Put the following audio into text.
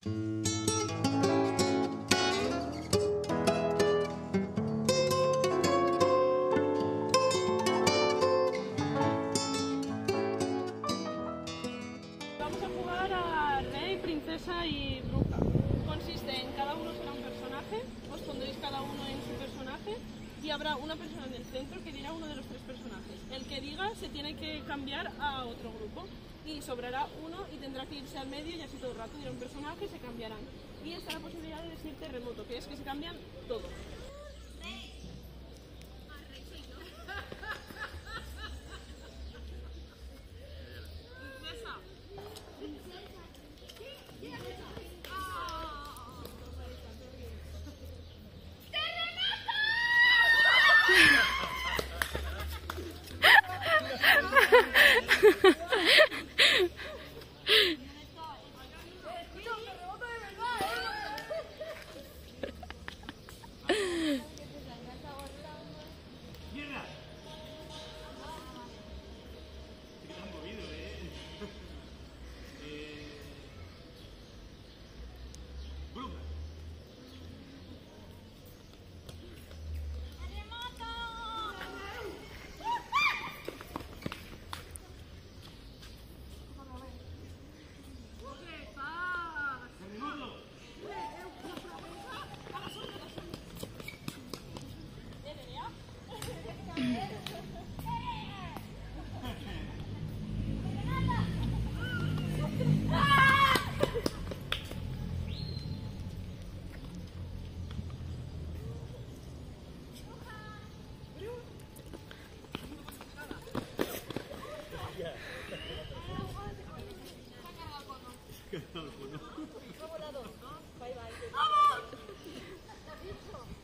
Vamos a jugar a rey, princesa y bruja. Consiste en cada uno será un personaje, os pondréis cada uno en su personaje y habrá una persona en el centro que dirá uno de los tres personajes. El que diga se tiene que cambiar a otro grupo y sobrará uno y tendrá que irse al medio y así todo el rato dirá un personaje y se cambiarán. Y está la posibilidad de decir terremoto, que es que se cambian todos. Bye bye.